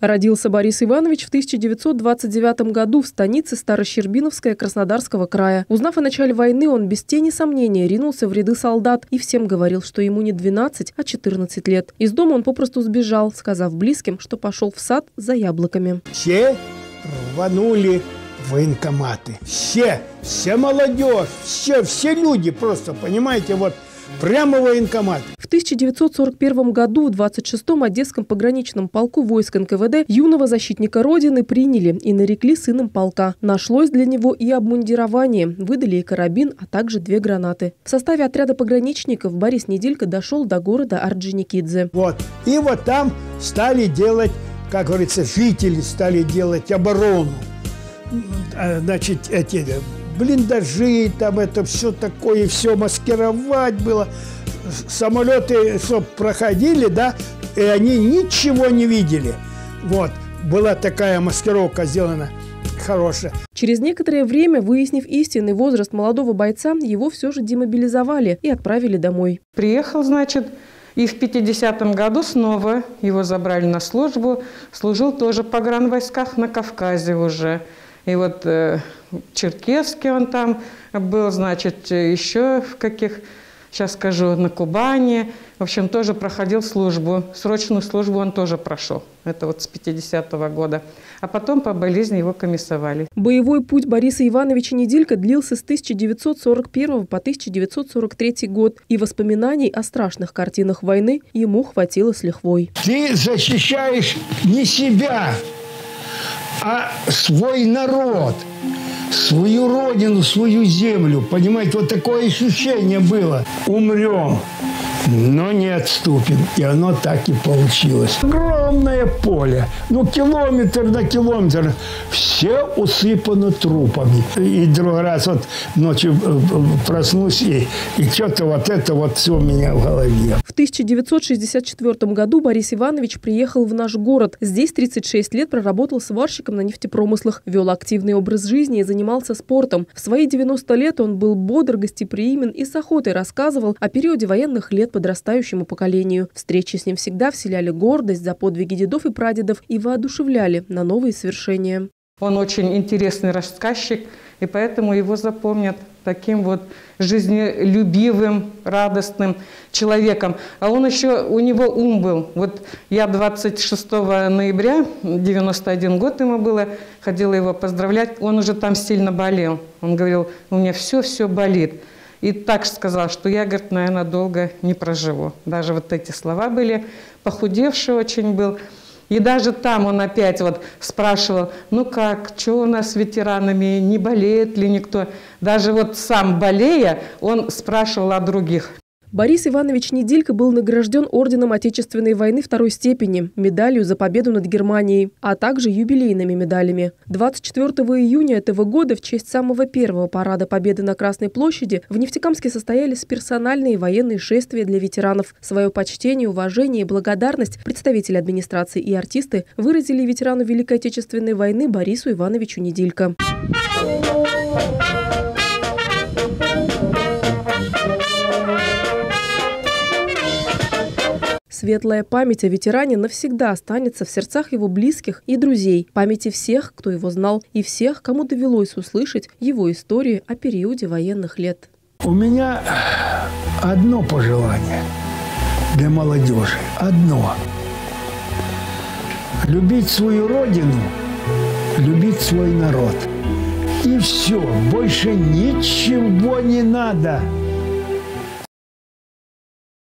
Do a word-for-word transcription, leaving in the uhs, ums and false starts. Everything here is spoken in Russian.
Родился Борис Иванович в тысяча девятьсот двадцать девятом году в станице Старощербиновская Краснодарского края. Узнав о начале войны, он без тени сомнения ринулся в ряды солдат и всем говорил, что ему не двенадцать, а четырнадцать лет. Из дома он попросту сбежал, сказав близким, что пошел в сад за яблоками. Все рванули в военкоматы. Все, вся молодежь, все, все люди просто, понимаете, вот прямо в военкомат. В тысяча девятьсот сорок первом году в двадцать шестом Одесском пограничном полку войск эн ка вэ дэ юного защитника Родины приняли и нарекли сыном полка. Нашлось для него и обмундирование, выдали и карабин, а также две гранаты. В составе отряда пограничников Борис Неделько дошел до города Орджоникидзе. Вот. И вот там стали делать, как говорится, жители стали делать оборону. Значит, эти блиндажи, там это все такое, все маскировать было. Самолеты, чтобы проходили, да, и они ничего не видели. Вот, была такая маскировка сделана хорошая. Через некоторое время, выяснив истинный возраст молодого бойца, его все же демобилизовали и отправили домой. Приехал, значит, и в пятидесятом году снова его забрали на службу. Служил тоже в погранвойсках на Кавказе уже. И вот э, в Черкесске он там был, значит, еще в каких... Сейчас скажу, на Кубани. В общем, тоже проходил службу. Срочную службу он тоже прошел. Это вот с пятидесятого года. А потом по болезни его комиссовали. Боевой путь Бориса Ивановича Неделько длился с тысяча девятьсот сорок первого по тысяча девятьсот сорок третий год. И воспоминаний о страшных картинах войны ему хватило с лихвой. Ты защищаешь не себя, а свой народ. Свою родину, свою землю. Понимаете, вот такое ощущение было. Умрем, но не отступим. И оно так и получилось. Огромное поле. Ну, километр на километр. Все усыпано трупами. И другой раз вот ночью проснусь, и, и что-то вот это вот все у меня в голове. В тысяча девятьсот шестьдесят четвёртом году Борис Иванович приехал в наш город. Здесь тридцать шесть лет проработал сварщиком на нефтепромыслах, вел активный образ жизни и занимался спортом. В свои девяносто лет он был бодр, гостеприимен и с охотой рассказывал о периоде военных лет подрастающему поколению. Встречи с ним всегда вселяли гордость за подвиги дедов и прадедов и воодушевляли на новые свершения. Он очень интересный рассказчик, и поэтому его запомнят таким вот жизнелюбивым, радостным человеком. А он еще, у него ум был. Вот я двадцать шестого ноября, девяносто один год ему было, ходила его поздравлять, он уже там сильно болел. Он говорил, у меня все-все болит. И так сказал, что я, говорит, наверное, долго не проживу. Даже вот эти слова были, похудевший очень был. И даже там он опять вот спрашивал, ну как, что у нас с ветеранами, не болеет ли никто. Даже вот сам болея, он спрашивал о других. Борис Иванович Неделько был награжден орденом Отечественной войны второй степени, медалью за победу над Германией, а также юбилейными медалями. двадцать четвёртого июня этого года в честь самого первого парада Победы на Красной площади в Нефтекамске состоялись персональные военные шествия для ветеранов. Свое почтение, уважение и благодарность представители администрации и артисты выразили ветерану Великой Отечественной войны Борису Ивановичу Неделько. Светлая память о ветеране навсегда останется в сердцах его близких и друзей, памяти всех, кто его знал, и всех, кому довелось услышать его историю о периоде военных лет. У меня одно пожелание для молодежи. Одно. Любить свою родину, любить свой народ. И все, больше ничего не надо.